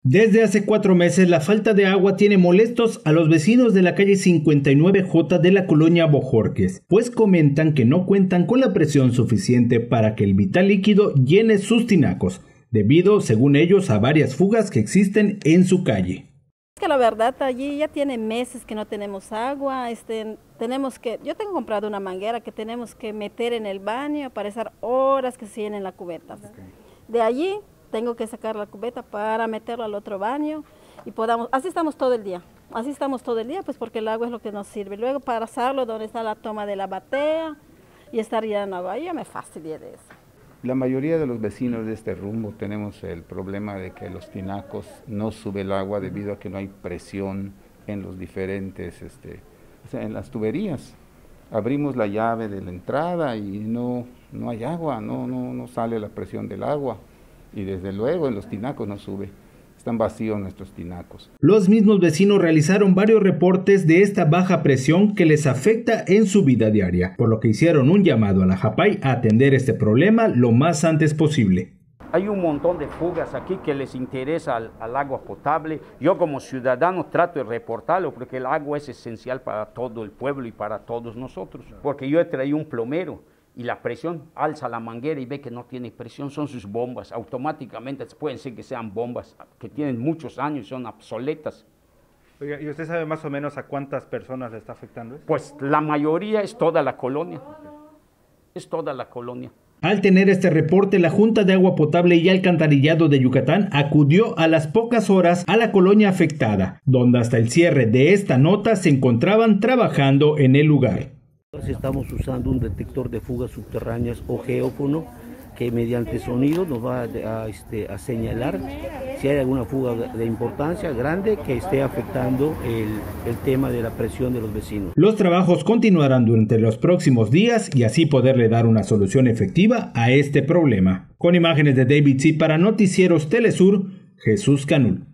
Desde hace 4 meses, la falta de agua tiene molestos a los vecinos de la calle 59J de la colonia Bojorques, pues comentan que no cuentan con la presión suficiente para que el vital líquido llene sus tinacos, debido, según ellos, a varias fugas que existen en su calle. Es que la verdad, allí ya tiene meses que no tenemos agua, yo tengo comprado una manguera que tenemos que meter en el baño para estar horas que se llenen la cubeta. De allí tengo que sacar la cubeta para meterlo al otro baño y así estamos todo el día, pues porque el agua es lo que nos sirve. Luego para pasarlo donde está la toma de la batea y estar ya en la bahía me fastidié de eso. La mayoría de los vecinos de este rumbo tenemos el problema de que los tinacos no sube el agua debido a que no hay presión en los diferentes, en las tuberías. Abrimos la llave de la entrada y no hay agua, no sale la presión del agua. Y desde luego en los tinacos no sube, están vacíos nuestros tinacos. Los mismos vecinos realizaron varios reportes de esta baja presión que les afecta en su vida diaria, por lo que hicieron un llamado a la JAPAY a atender este problema lo más antes posible. Hay un montón de fugas aquí que les interesa al agua potable. Yo como ciudadano trato de reportarlo porque el agua es esencial para todo el pueblo y para todos nosotros. Porque yo he traído un plomero y la presión, alza la manguera y ve que no tiene presión, son sus bombas. Automáticamente pueden ser que sean bombas que tienen muchos años y son obsoletas. Oiga, ¿y usted sabe más o menos a cuántas personas le está afectando esto? Pues la mayoría es toda la colonia. Es toda la colonia. Al tener este reporte, la Junta de Agua Potable y Alcantarillado de Yucatán acudió a las pocas horas a la colonia afectada, donde hasta el cierre de esta nota se encontraban trabajando en el lugar. Estamos usando un detector de fugas subterráneas o geófono que mediante sonido nos va a señalar si hay alguna fuga de importancia grande que esté afectando el tema de la presión de los vecinos. Los trabajos continuarán durante los próximos días y así poderle dar una solución efectiva a este problema. Con imágenes de David C. para Noticieros Telesur, Jesús Canul.